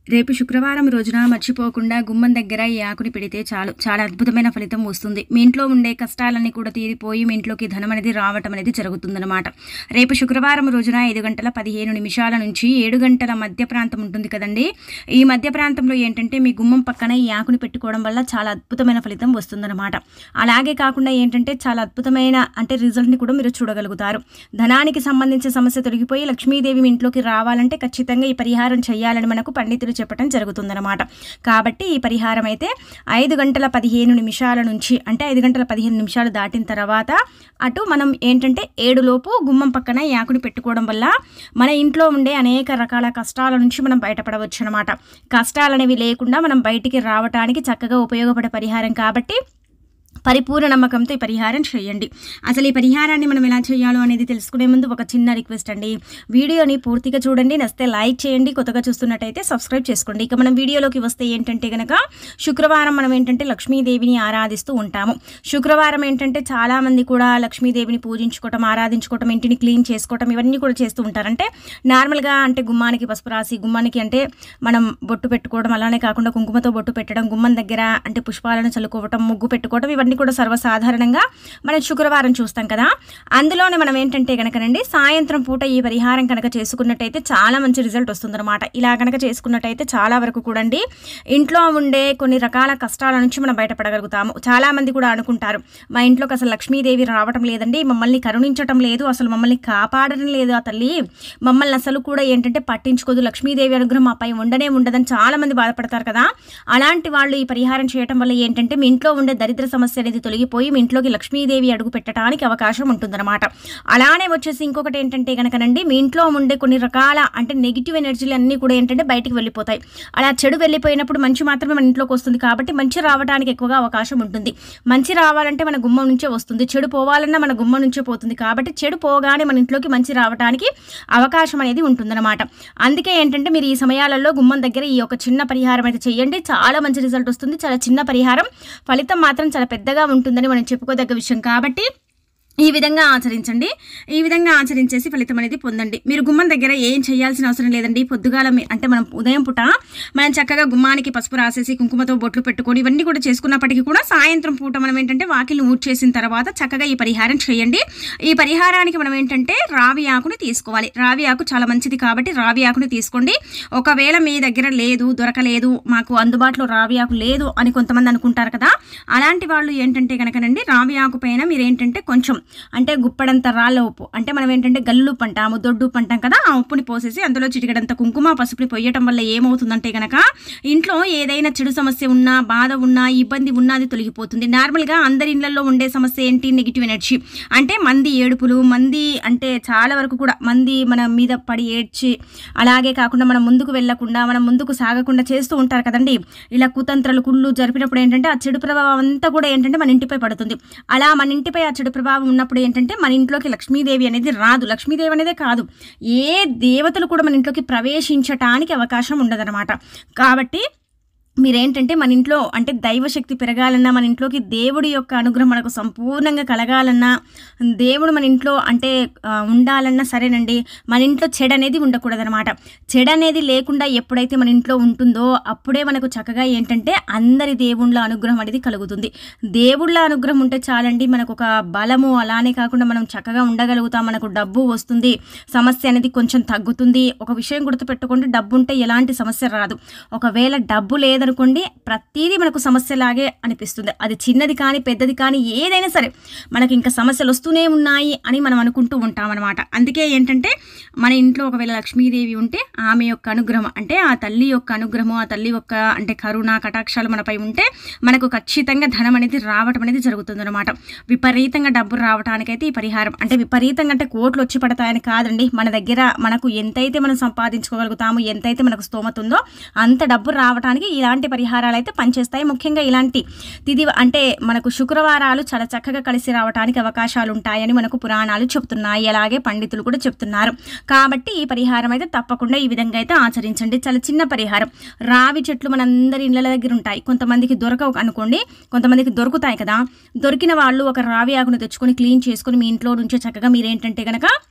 రేపు శుక్రవారం రోజున మర్చిపోకుండా గుమ్మం దగ్గర ఈ ఆకుని పెడితే చాలు, చాలా అద్భుతమైన ఫలితం వస్తుంది. మీ ఇంట్లో ఉండే కష్టాలన్నీ కూడా తీరిపోయి మీ ఇంట్లోకి ధనం అనేది రావటం అనేది జరుగుతుందన్నమాట. రేపు శుక్రవారం రోజున 5:15 నుంచి 7 గంటల మధ్య ప్రాంతం ఉంటుంది కదండి. ఈ మధ్య ప్రాంతంలో ఏంటంటే మీ గుమ్మం పక్కన ఈ ఆకుని పెట్టుకోవడం వల్ల చాలా అద్భుతమైన ఫలితం వస్తుందన్నమాట. అలాగే కాకుండా ఏంటంటే చాలా అద్భుతమైన రిజల్ట్ని కూడా మీరు చూడగలుగుతారు. ధనానికి సంబంధించిన సమస్య తొలగిపోయి లక్ష్మీదేవి మీ ఇంట్లోకి రావాలంటే ఖచ్చితంగా ఈ పరిహారం చేయాలని మనకు పండితులు చెప్పడం జరుగుతుందన్నమాట. కాబట్టి ఈ పరిహారం అయితే 5:15 నుంచి 5:15 దాటిన తర్వాత అటు మనం ఏంటంటే 7 లోపు గుమ్మం పక్కన ఈ ఆకుని పెట్టుకోవడం వల్ల మన ఇంట్లో ఉండే అనేక రకాల కష్టాల నుంచి మనం బయటపడవచ్చు అనమాట. కష్టాలనేవి లేకుండా మనం బయటికి రావడానికి చక్కగా ఉపయోగపడే పరిహారం కాబట్టి పరిపూర్ణ నమ్మకంతో ఈ పరిహారం చేయండి. అసలు ఈ పరిహారాన్ని మనం ఎలా చేయాలో అనేది తెలుసుకునే ముందు ఒక చిన్న రిక్వెస్ట్ అండి. వీడియోని పూర్తిగా చూడండి, నచ్చితే లైక్ చేయండి, కొత్తగా చూస్తున్నట్టయితే సబ్స్క్రైబ్ చేసుకోండి. ఇక మనం వీడియోలోకి వస్తే ఏంటంటే కనుక శుక్రవారం మనం ఏంటంటే లక్ష్మీదేవిని ఆరాధిస్తూ ఉంటాము. శుక్రవారం ఏంటంటే చాలామంది కూడా లక్ష్మీదేవిని పూజించుకోవటం, ఆరాధించుకోవటం, ఇంటిని క్లీన్ చేసుకోవటం ఇవన్నీ కూడా చేస్తూ ఉంటారు. నార్మల్గా గుమ్మానికి పసుపు రాసి గుమ్మానికి మనం బొట్టు పెట్టుకోవడం, అలానే కాకుండా కుంకుమతో బొట్టు పెట్టడం, గుమ్మం దగ్గర పుష్పాలను చల్లుకోవటం, ముగ్గు పెట్టుకోవటం ఇవన్నీ కూడా సర్వసాధారణంగా మనం శుక్రవారం చూస్తాం కదా. అందులోనే మనం ఏంటంటే కనుకనండి సాయంత్రం పూట ఈ పరిహారం కనుక చేసుకున్నట్టయితే చాలా మంచి రిజల్ట్ వస్తుందన్నమాట. ఇలా కనుక చేసుకున్నట్టయితే చాలా వరకు కూడా ఇంట్లో ఉండే కొన్ని రకాల కష్టాల నుంచి మనం బయటపడగలుగుతాము. చాలామంది కూడా అనుకుంటారు మా ఇంట్లోకి అసలు లక్ష్మీదేవి రావటం లేదండి, మమ్మల్ని కరుణించటం లేదు, అసలు మమ్మల్ని కాపాడడం లేదు, ఆ తల్లి మమ్మల్ని అసలు కూడా ఏంటంటే పట్టించుకోదు, లక్ష్మీదేవి అనుగ్రహం మాపై ఉండదని చాలామంది బాధపడతారు కదా. అలాంటి వాళ్ళు ఈ పరిహారం చేయటం వల్ల ఏంటంటే మీ ఇంట్లో ఉండే దరిద్ర సమస్య అనేది తొలగిపోయి మీ ఇంట్లోకి లక్ష్మీదేవి అడుగు పెట్టడానికి అవకాశం ఉంటుందన్నమాట. అలానే వచ్చేసి ఇంకొకటి ఏంటంటే కనుకనండి మీ ఇంట్లో ఉండే కొన్ని రకాల నెగిటివ్ ఎనర్జీలు అన్నీ కూడా ఏంటంటే బయటికి వెళ్ళిపోతాయి. అలా చెడు వెళ్ళిపోయినప్పుడు మంచి మాత్రమే మన ఇంట్లోకి వస్తుంది కాబట్టి మంచి రావడానికి ఎక్కువగా అవకాశం ఉంటుంది. మంచి రావాలంటే మన గుమ్మం నుంచే వస్తుంది, చెడు పోవాలన్నా మన గుమ్మం నుంచే పోతుంది. కాబట్టి చెడు పోగానే మన ఇంట్లోకి మంచి రావడానికి అవకాశం అనేది ఉంటుందన్నమాట. అందుకే ఏంటంటే మీరు ఈ సమయాలలో గుమ్మం దగ్గర ఈ ఒక చిన్న పరిహారం అయితే చేయండి, చాలా మంచి రిజల్ట్ వస్తుంది. చాలా చిన్న పరిహారం, ఫలితం మాత్రం చాలా పెద్దగా ఉంటుందని మనం చెప్పుకోదగ్గ విషయం కాబట్టి ఈ విధంగా ఆచరించండి. ఈ విధంగా ఆచరించేసి ఫలితం అనేది పొందండి. మీరు గుమ్మం దగ్గర ఏం చేయాల్సిన అవసరం లేదండి. పొద్దుగాల మనం ఉదయం పూట మనం చక్కగా గుమ్మానికి పసుపు రాసేసి కుంకుమతో బొట్లు పెట్టుకొని ఇవన్నీ కూడా చేసుకున్నప్పటికీ కూడా సాయంత్రం పూట మనం ఏంటంటే వాకిల్ని ఊడ్చేసిన తర్వాత చక్కగా ఈ పరిహారం చేయండి. ఈ పరిహారానికి మనం ఏంటంటే రావి ఆకుని తీసుకోవాలి. రావి ఆకు చాలా మంచిది కాబట్టి రావి ఆకుని తీసుకోండి. ఒకవేళ మీ దగ్గర లేదు, దొరకలేదు, మాకు అందుబాటులో రావి ఆకు లేదు అని కొంతమంది అనుకుంటారు కదా. అలాంటి వాళ్ళు ఏంటంటే కనుకనండి రావి ఆకు పైన మీరు ఏంటంటే కొంచెం గుప్పడంత రాళ్ళ ఉప్పు మనం ఏంటంటే గల్లు పంటాము, దొడ్డు పంటాం కదా, ఆ ఉప్పుని పోసేసి అందులో చిటికడంత కుంకుమ పసుపుని పొయ్యటం వల్ల ఏమవుతుందంటే కనుక ఇంట్లో ఏదైనా చెడు సమస్య ఉన్నా, బాధ ఉన్నా, ఇబ్బంది ఉన్నా అది తొలగిపోతుంది. నార్మల్గా అందరి ఇళ్లలో ఉండే సమస్య ఏంటి? Negative energy. మంది ఏడుపులు, మంది చాలా వరకు కూడా మంది మన మీద పడి ఏడ్చి, అలాగే కాకుండా మనం ముందుకు వెళ్లకుండా, మనం ముందుకు సాగకుండా చేస్తూ ఉంటారు కదండి. ఇలా కుతంత్రాలు కుళ్ళు జరిపినప్పుడు ఏంటంటే ఆ చెడు ప్రభావం అంతా కూడా ఏంటంటే మన ఇంటిపై పడుతుంది. అలా మన ఇంటిపై ఆ చెడు ప్రభావం ఉన్నప్పుడు ఏంటంటే మన ఇంట్లోకి లక్ష్మీదేవి అనేది రాదు. లక్ష్మీదేవి అనేదే కాదు, ఏ దేవతలు కూడా మన ఇంట్లోకి ప్రవేశించటానికి అవకాశం ఉండదన్నమాట. కాబట్టి మీరేంటంటే మన ఇంట్లో దైవశక్తి పెరగాలన్నా, మన ఇంట్లోకి దేవుడి యొక్క అనుగ్రహం మనకు సంపూర్ణంగా కలగాలన్నా, దేవుడు మన ఇంట్లో ఉండాలన్నా సరేనండి, మన ఇంట్లో చెడు అనేది ఉండకూడదనమాట. చెడు అనేది లేకుండా ఎప్పుడైతే మన ఇంట్లో ఉంటుందో అప్పుడే మనకు చక్కగా ఏంటంటే అందరి దేవుళ్ళ అనుగ్రహం అనేది కలుగుతుంది. దేవుళ్ళ అనుగ్రహం ఉంటే చాలండి, మనకు ఒక బలము, అలానే కాకుండా మనం చక్కగా ఉండగలుగుతాం, మనకు డబ్బు వస్తుంది, సమస్య అనేది కొంచెం తగ్గుతుంది. ఒక విషయం గుర్తుపెట్టుకోండి, డబ్బు ఉంటే ఎలాంటి సమస్య రాదు. ఒకవేళ డబ్బు లేదనుకోండి ప్రతిదీ మనకు సమస్యలాగే అనిపిస్తుంది. అది చిన్నది కానీ పెద్దది కానీ ఏదైనా సరే మనకి ఇంకా సమస్యలు వస్తూనే ఉన్నాయి అని మనం అనుకుంటూ ఉంటాం అనమాట. అందుకే ఏంటంటే మన ఇంట్లో ఒకవేళ లక్ష్మీదేవి ఉంటే ఆమె యొక్క అనుగ్రహం ఆ తల్లి యొక్క అనుగ్రహం, ఆ తల్లి యొక్క కరుణ కటాక్షాలు మనపై ఉంటే మనకు ఖచ్చితంగా ధనం అనేది రావటం అనేది జరుగుతుంది అనమాట. విపరీతంగా డబ్బు రావడానికైతే ఈ పరిహారం విపరీతంగా కోట్లు వచ్చి పడతాయని కాదండి. మన దగ్గర మనకు ఎంతైతే మనం సంపాదించుకోగలుగుతామో, ఎంతైతే మనకు స్తోమత ఉందో అంత డబ్బు రావడానికి ఇలాంటి పరిహారాలు అయితే పనిచేస్తాయి. ముఖ్యంగా ఇలాంటి తిథి మనకు శుక్రవారాలు చాలా చక్కగా కలిసి రావడానికి అవకాశాలు ఉంటాయని మనకు పురాణాలు చెప్తున్నాయి, అలాగే పండితులు కూడా చెప్తున్నారు. కాబట్టి ఈ పరిహారం అయితే తప్పకుండా ఈ విధంగా అయితే ఆచరించండి. చాలా చిన్న పరిహారం. రావి చెట్లు మనందరి ఇళ్ళ దగ్గర ఉంటాయి, కొంతమందికి దొరకవు అనుకోండి, కొంతమందికి దొరుకుతాయి కదా. దొరికిన వాళ్ళు ఒక రావి ఆకును తెచ్చుకొని క్లీన్ చేసుకొని మీ ఇంట్లో నుంచే చక్కగా మీరేంటంటే కనుక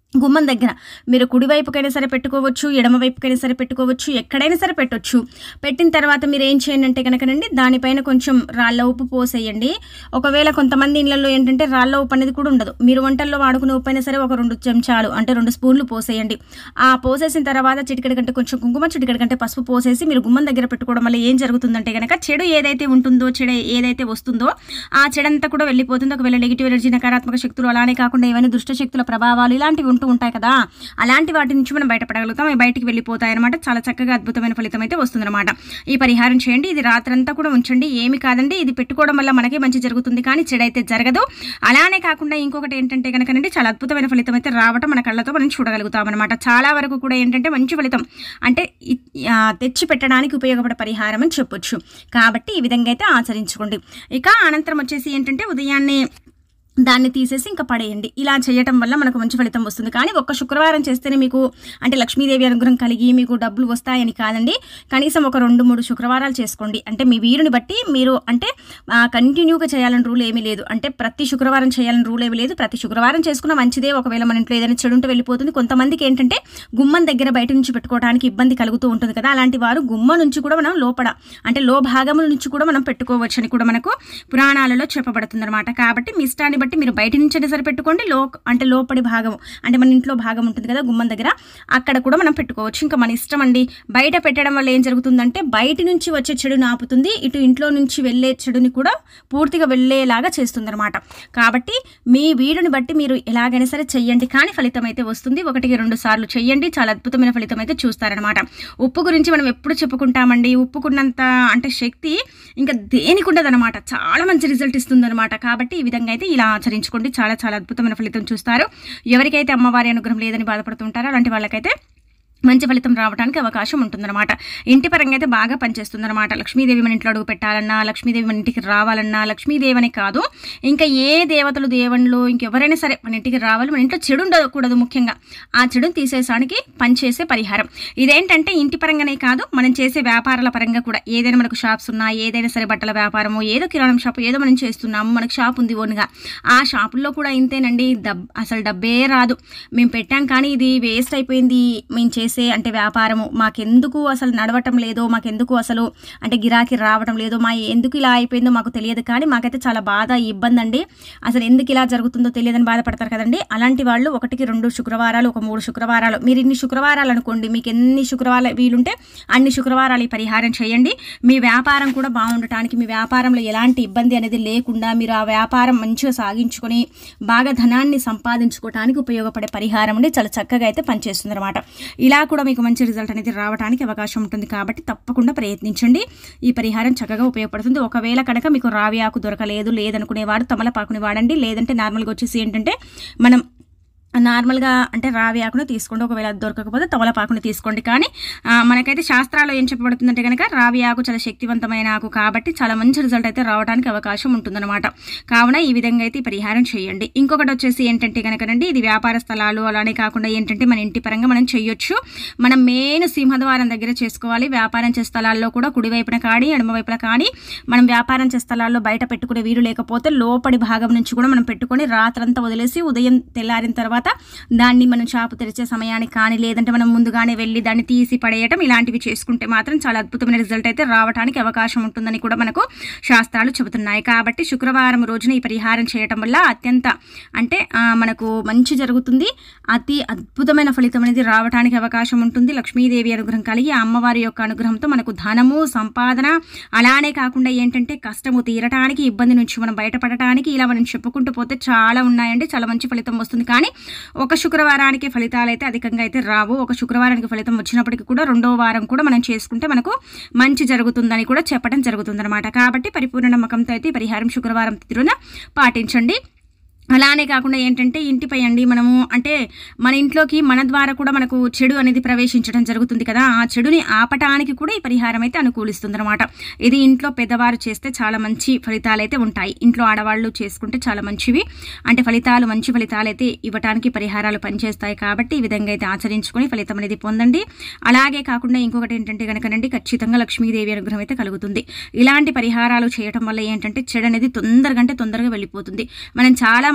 గుమ్మం దగ్గర మీరు కుడివైపుకైనా సరే పెట్టుకోవచ్చు, ఎడమ వైపుకైనా సరే పెట్టుకోవచ్చు, ఎక్కడైనా సరే పెట్టొచ్చు. పెట్టిన తర్వాత మీరు ఏం చేయండి అంటే కనుకనండి దానిపైన కొంచెం రాళ్ళ ఉప్పు పోసేయండి. ఒకవేళ కొంతమంది ఇళ్లలో ఏంటంటే రాళ్ళ ఉప్పు అనేది కూడా ఉండదు. మీరు వంటల్లో వాడుకునే ఉప్పు అయినా సరే ఒక 2 చెంచాలు అంటే 2 స్పూన్లు పోసేయండి. ఆ పోసేసిన తర్వాత చిటికెడు కంటే కొంచెం కుంకుమ, చిటికెడు కంటే పసుపు పోసేసి మీరు గుమ్మం దగ్గర పెట్టుకోవడం వల్ల ఏం జరుగుతుందంటే కనుక చెడు ఏదైతే ఉంటుందో, చెడు ఏదైతే వస్తుందో ఆ చెడంతా కూడా వెళ్ళిపోతుంది. ఒకవేళ నెగిటివ్ ఎనర్జీ, నకారాత్మక శక్తులు, అలానే కాకుండా ఏమైనా దుష్ట శక్తుల ప్రభావాలు ఇలాంటివి ఉంటాయి కదా, అలాంటి వాటి నుంచి మనం బయటపడగలుగుతాం. అవి బయటికి వెళ్ళిపోతాయి అనమాట. చాలా చక్కగా అద్భుతమైన ఫలితం అయితే వస్తుందన్నమాట. ఈ పరిహారం చేయండి. ఇది రాత్రంతా కూడా ఉంచండి. ఏమి కాదండి, ఇది పెట్టుకోవడం వల్ల మనకి మంచి జరుగుతుంది, కానీ చెడైతే జరగదు. అలానే కాకుండా ఇంకొకటి ఏంటంటే కనుకనండి చాలా అద్భుతమైన ఫలితం అయితే రావటం మన కళ్ళతో మనం చూడగలుగుతాం అనమాట. చాలా వరకు కూడా ఏంటంటే మంచి ఫలితం అంటే తెచ్చి పెట్టడానికి ఉపయోగపడే పరిహారం అని చెప్పొచ్చు. కాబట్టి ఈ విధంగా అయితే ఆచరించుకోండి. ఇక అనంతరం వచ్చేసి ఏంటంటే ఉదయాన్నే దాన్ని తీసేసి ఇంకా పడేయండి. ఇలా చేయటం వల్ల మనకు మంచి ఫలితం వస్తుంది. కానీ ఒక్క శుక్రవారం చేస్తేనే మీకు అంటే లక్ష్మీదేవి అనుగ్రహం కలిగి మీకు డబ్బులు వస్తాయని కాదండి. కనీసం ఒక 2-3 శుక్రవారాలు చేసుకోండి. అంటే మీ వీరుని బట్టి మీరు అంటే కంటిన్యూగా చేయాలని రూల్ ఏమీ లేదు. అంటే ప్రతి శుక్రవారం చేయాలని రూల్ ఏమీ లేదు. ప్రతి శుక్రవారం చేసుకున్న మంచిదే. ఒకవేళ మన ఇంట్లో ఏదైనా చెడు ఉంటే వెళ్ళిపోతుంది. కొంతమందికి ఏంటంటే గుమ్మం దగ్గర బయట నుంచి పెట్టుకోవడానికి ఇబ్బంది కలుగుతూ ఉంటుంది కదా, అలాంటి వారు గుమ్మం నుంచి కూడా మనం లోపల అంటే లో భాగముల నుంచి కూడా మనం పెట్టుకోవచ్చు అని కూడా మనకు పురాణాలలో చెప్పబడుతుంది అనమాట. కాబట్టి మీ ఇష్టాన్ని బట్టి మీరు బయట నుంచి సరే పెట్టుకోండి. అంటే లోపడి భాగం అంటే మన ఇంట్లో భాగం ఉంటుంది కదా గుమ్మం దగ్గర, అక్కడ కూడా మనం పెట్టుకోవచ్చు. ఇంకా మన ఇష్టం అండి. బయట పెట్టడం వల్ల ఏం జరుగుతుందంటే బయట నుంచి వచ్చే చెడుని ఆపుతుంది, ఇటు ఇంట్లో నుంచి వెళ్ళే చెడుని కూడా పూర్తిగా వెళ్ళేలాగా చేస్తుంది అనమాట. కాబట్టి మీ వీడుని బట్టి మీరు ఎలాగైనా సరే చెయ్యండి, కానీ ఫలితం అయితే వస్తుంది. 1-2 సార్లు చెయ్యండి. చాలా అద్భుతమైన ఫలితం అయితే చూస్తారనమాట. ఉప్పు గురించి మనం ఎప్పుడు చెప్పుకుంటామండి. ఉప్పుకున్నంత అంటే శక్తి ఇంకా దేనికి ఉండదనమాట. చాలా మంచి రిజల్ట్ ఇస్తుంది అనమాట. కాబట్టి ఈ విధంగా అయితే ఇలా ఆచరించుకోండి. చాలా చాలా అద్భుతమైన ఫలితం చూస్తారు. ఎవరికైతే అమ్మవారి అనుగ్రహం లేదని బాధపడుతుంటారో అలాంటి వాళ్ళకైతే మంచి ఫలితం రావడానికి అవకాశం ఉంటుందన్నమాట. ఇంటి పరంగా అయితే బాగా పనిచేస్తుందన్నమాట. లక్ష్మీదేవి మన ఇంట్లో అడుగు పెట్టాలన్నా, లక్ష్మీదేవి మన ఇంటికి రావాలన్నా, లక్ష్మీదేవి అనే కాదు ఇంకా ఏ దేవతలు దేవుళ్ళు ఇంకెవరైనా సరే మన ఇంటికి రావాలి. మన ఇంట్లో చెడు ఉండకూడదు. ముఖ్యంగా ఆ చెడుని తీసేసానికి పనిచేసే పరిహారం ఇదేంటంటే ఇంటి పరంగానే కాదు, మనం చేసే వ్యాపారాల పరంగా కూడా. ఏదైనా మనకు షాప్స్ ఉన్నా, ఏదైనా సరే బట్టల వ్యాపారము, ఏదో కిరాణం షాపు ఏదో మనం చేస్తున్నాము, మనకు షాప్ ఉంది ఓన్గా, ఆ షాపుల్లో కూడా ఇంతేనండి. అసలు డబ్బే రాదు. మేము పెట్టాం కానీ ఇది వేస్ట్ అయిపోయింది. మేము చేసే అంటే వ్యాపారము మాకెందుకు అసలు నడవటం లేదో, మాకెందుకు అసలు అంటే గిరాకీ రావటం లేదో, ఎందుకు ఇలా అయిపోయిందో మాకు తెలియదు, కానీ మాకైతే చాలా బాధ ఇబ్బంది అండి. అసలు ఎందుకు ఇలా జరుగుతుందో తెలియదని బాధపడతారు కదండి. అలాంటి వాళ్ళు 1-2 శుక్రవారాలు, ఒక 3 శుక్రవారాలు, మీరు ఇన్ని శుక్రవారాలు అనుకోండి, మీకు ఎన్ని శుక్రవారాలు వీలుంటే అన్ని శుక్రవారాలు ఈ పరిహారం చేయండి. మీ వ్యాపారం కూడా బాగుండటానికి, మీ వ్యాపారంలో ఎలాంటి ఇబ్బంది అనేది లేకుండా మీరు ఆ వ్యాపారం మంచిగా సాగించుకొని బాగా ధనాన్ని సంపాదించుకోవడానికి ఉపయోగపడే పరిహారం అండి. చాలా చక్కగా అయితే పనిచేస్తుంది అనమాట. ఇలా కూడా మీకు మంచి రిజల్ట్ అనేది రావడానికి అవకాశం ఉంటుంది. కాబట్టి తప్పకుండా ప్రయత్నించండి. ఈ పరిహారం చక్కగా ఉపయోగపడుతుంది. ఒకవేళ కనుక మీకు రావి ఆకు లేదనుకునేవారు తమలపాకుని వాడండి. లేదంటే నార్మల్గా వచ్చేసి ఏంటంటే మనం నార్మల్గా అంటే రావి ఆకును తీసుకోండి. ఒకవేళ దొరకకపోతే తమలపాకుని తీసుకోండి. కానీ మనకైతే శాస్త్రాల్లో ఏం చెప్పబడుతుందంటే కనుక రావి ఆకు చాలా శక్తివంతమైన ఆకు కాబట్టి చాలా మంచి రిజల్ట్ అయితే రావడానికి అవకాశం ఉంటుందన్నమాట. కావున ఈ విధంగా అయితే పరిహారం చేయండి. ఇంకొకటి వచ్చేసి ఏంటంటే కనుకనండి ఇది వ్యాపార స్థలాలు అలానే కాకుండా ఏంటంటే మన ఇంటి పరంగా మనం చేయొచ్చు. మనం మెయిన్ సింహద్వారం దగ్గర చేసుకోవాలి. వ్యాపారం చేసే స్థలాల్లో కూడా కుడివైపున కానీ ఎడమ వైపున కానీ మనం వ్యాపారం చేసే స్థలాల్లో బయట పెట్టుకునే వీలు లేకపోతే లోపడి భాగం నుంచి కూడా మనం పెట్టుకొని రాత్రంతా వదిలేసి ఉదయం తెల్లారిన తర్వాత దాన్ని మనం షాపు తెరిచే సమయానికి కానీ లేదంటే మనం ముందుగానే వెళ్ళి దాన్ని తీసి పడేయటం ఇలాంటివి చేసుకుంటే మాత్రం చాలా అద్భుతమైన రిజల్ట్ అయితే రావడానికి అవకాశం ఉంటుందని కూడా మనకు శాస్త్రాలు చెబుతున్నాయి. కాబట్టి శుక్రవారం రోజున ఈ పరిహారం చేయటం వల్ల అత్యంత అంటే మనకు మంచి జరుగుతుంది. అతి అద్భుతమైన ఫలితం అనేది రావడానికి అవకాశం ఉంటుంది. లక్ష్మీదేవి అనుగ్రహం కలిగి అమ్మవారి యొక్క అనుగ్రహంతో మనకు ధనము, సంపాదన అలానే కాకుండా ఏంటంటే కష్టము తీరటానికి, ఇబ్బంది నుంచి మనం బయటపడటానికి ఇలా మనం చెప్పుకుంటూ పోతే చాలా ఉన్నాయండి. చాలా మంచి ఫలితం వస్తుంది. కానీ ఒక శుక్రవారానికి ఫలితాలు అయితే అధికంగా అయితే రావు. ఒక శుక్రవారానికి ఫలితం వచ్చినప్పటికీ కూడా 2వ వారం కూడా మనం చేసుకుంటే మనకు మంచి జరుగుతుందని కూడా చెప్పడం జరుగుతుందన్నమాట. కాబట్టి పరిపూర్ణ నమ్మకంతో అయితే పరిహారం శుక్రవారం తిథిన పాటించండి. అలానే కాకుండా ఏంటంటే ఇంటిపై అండి మనము అంటే మన ఇంట్లోకి మన ద్వారా కూడా మనకు చెడు అనేది ప్రవేశించడం జరుగుతుంది కదా, ఆ చెడుని ఆపటానికి కూడా ఈ పరిహారం అయితే అనుకూలిస్తుంది అనమాట. ఇది ఇంట్లో పెద్దవారు చేస్తే చాలా మంచి ఫలితాలు అయితే ఉంటాయి. ఇంట్లో ఆడవాళ్ళు చేసుకుంటే చాలా మంచివి అంటే మంచి ఫలితాలు అయితే ఇవ్వటానికి పరిహారాలు పనిచేస్తాయి. కాబట్టి ఈ విధంగా అయితే ఆచరించుకొని ఫలితం అనేది పొందండి. అలాగే కాకుండా ఇంకొకటి ఏంటంటే కనుకనండి ఖచ్చితంగా లక్ష్మీదేవి అనుగ్రహం అయితే కలుగుతుంది. ఇలాంటి పరిహారాలు చేయటం వల్ల ఏంటంటే చెడు అనేది తొందరగా వెళ్ళిపోతుంది. మనం చాలా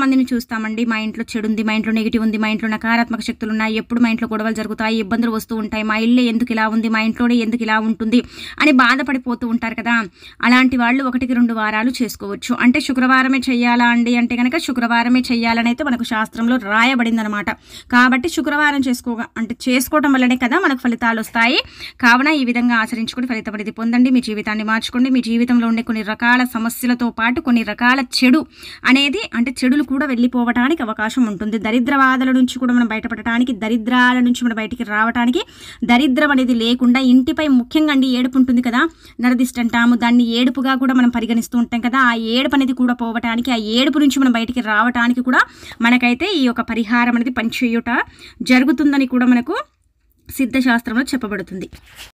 మందిని చూస్తామండి, మా ఇంట్లో చెడు ఉంది, మా ఇంట్లో నెగిటివ్ ఉంది, మా ఇంట్లో నకారాత్మక శక్తులు ఉన్నాయి, ఎప్పుడు మా ఇంట్లో గొడవలు జరుగుతాయి, ఇబ్బందులు వస్తూ ఉంటాయి, మా ఇల్లే ఎందుకు ఇలా ఉంది, మా ఇంట్లోనే ఎందుకు ఇలా ఉంటుంది అని బాధపడిపోతూ ఉంటారు కదా. అలాంటి వాళ్ళు 1-2 వారాలు చేసుకోవచ్చు. అంటే శుక్రవారమే చెయ్యాలా అండి అంటే కనుక శుక్రవారమే చెయ్యాలని అయితే మనకు శాస్త్రంలో రాయబడింది అనమాట. కాబట్టి శుక్రవారం చేసుకోవడం వల్లనే కదా మనకు ఫలితాలు వస్తాయి. కావున ఈ విధంగా ఆచరించుకుని ఫలితం అనేది పొందండి, మీ జీవితాన్ని మార్చుకోండి. మీ జీవితంలో ఉండే కొన్ని రకాల సమస్యలతో పాటు కొన్ని రకాల చెడు అనేది అంటే చెడులు కూడా వెళ్ళిపోవడానికి అవకాశం ఉంటుంది. దరిద్రవాదుల నుంచి కూడా మనం బయటపడటానికి, దరిద్రాల నుంచి మనం బయటికి రావడానికి, దరిద్రం అనేది లేకుండా ఇంటిపై ముఖ్యంగా అండి ఏడుపు ఉంటుంది కదా, నరదిష్టి అంటాము, దాన్ని ఏడుపుగా కూడా మనం పరిగణిస్తూ ఉంటాం కదా. ఆ ఏడుపు అనేది కూడా పోవటానికి, ఆ ఏడుపు నుంచి మనం బయటికి రావటానికి కూడా మనకైతే ఈ యొక్క పరిహారం అనేది పనిచేయుట జరుగుతుందని కూడా మనకు సిద్ధశాస్త్రంలో చెప్పబడుతుంది.